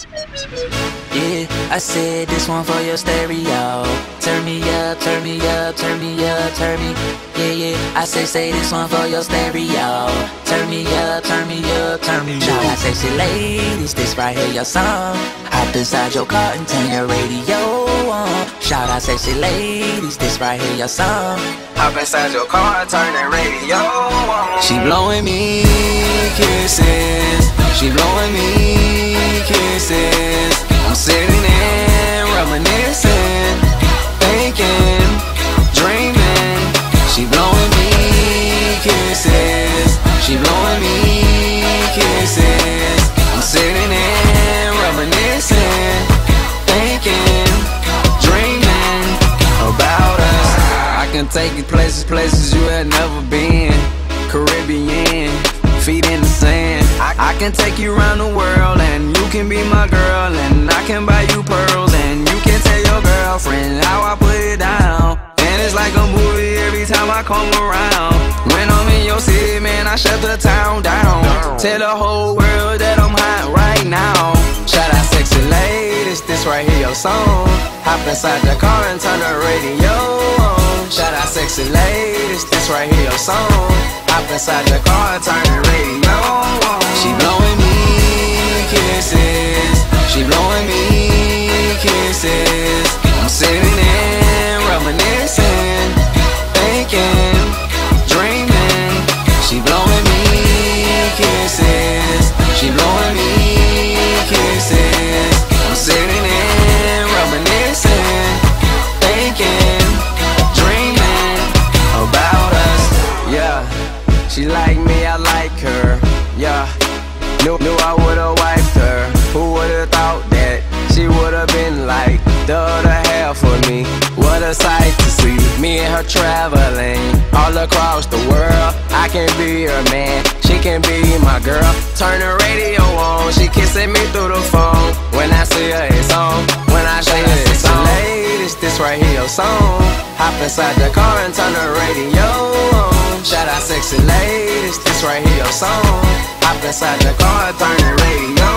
Yeah, I said this one for your stereo. Turn me up, turn me up, turn me up, turn me. Yeah, yeah, I say this one for your stereo. Turn me up, turn me up, turn me up. Shout out sexy ladies, this right here your song. Hop inside your car and turn your radio on. Shout out sexy ladies, this right here your song. Hop inside your car and turn that radio on. She blowing me kisses, she blowing me kisses. I'm sitting there reminiscing, thinking, dreaming. She blowing me kisses, she blowing me kisses. I'm sitting there reminiscing, thinking, dreaming about us. I can take you places you had never been. Caribbean, feet in the sand. I can take you around the world and you can be my girl, and I can buy you pearls and you can tell your girlfriend how I put it down. And it's like a movie every time I come around. When I'm in your city, man, I shut the town down. Tell the whole world that I'm hot right now. Shout out sexy ladies, this right here your song. Hop inside the car and turn the radio on. Shout out sexy ladies, this right here your song. Hop inside the car and turn the radio on. She blowing me kisses, she blowing me kisses. I'm sitting there reminiscing, thinking, dreaming. She blowing me kisses, she blowing me kisses. I'm sitting there reminiscing, thinking, dreaming about us. Yeah, she like me, I like her. Yeah, knew I would've wiped her. Who would've thought that she would've been like the other half of me? What a sight to see, me and her traveling all across the world. I can be her man, she can be my girl. Turn the radio on, she kissing me through the phone. When I see her, it's on. When I say her, it's on. Ladies, this right here your song. Hop inside the car and turn the radio on. Shout out sexy ladies, this right here your song. Hop inside the car and turn the radio